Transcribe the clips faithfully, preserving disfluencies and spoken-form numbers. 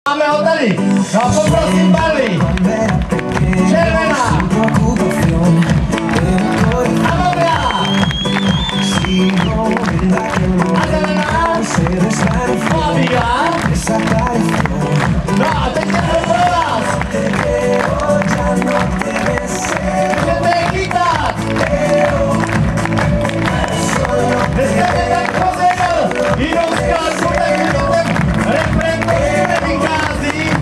Máme ho tady. No poprosím barvy. Červená. A modrá. A zelená. A bílá. No a teď je to pro vás. Můžete je chytat. Dneska je tak pozvěděl. Jinou skladbu, tak je to ten refren, který nevychází.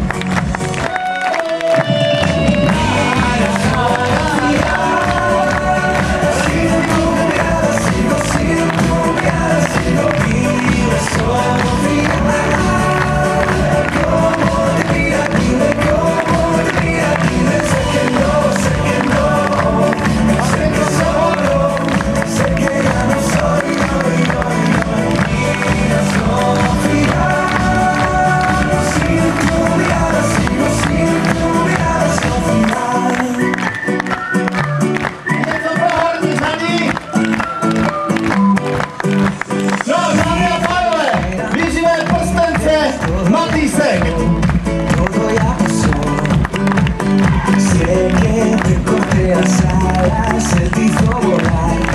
Matýsek! Todo ya pasó. Sé que te corté las alas, se te hizo volar.